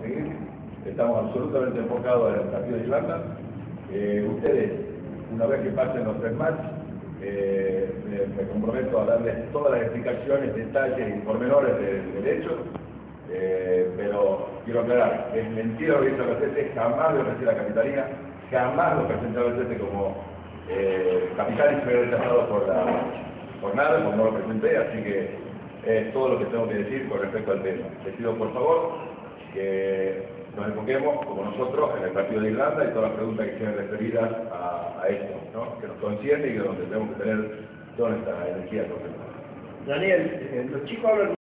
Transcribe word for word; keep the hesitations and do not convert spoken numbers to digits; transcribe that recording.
conseguir. Estamos absolutamente enfocados en el partido de Irlanda. Eh, ustedes, una vez que pasen los tres matches, eh, me, me comprometo a darles todas las explicaciones, detalles y pormenores del, del hecho. Eh, pero quiero aclarar, es mentira lo que dice Albacete, jamás lo ofrecí a la capitalía, jamás lo presenté a Albacete como eh, capital y fue rechazado por, la, por nada, como no lo presenté, así que es todo lo que tengo que decir con respecto al tema. Les pido por favor que nos enfoquemos, como nosotros, en el partido de Irlanda y todas las preguntas que estén referidas a, a esto, ¿no? Que nos concierne y que donde tenemos que tener toda nuestra energía concentrada. Daniel, eh, los chicos hablan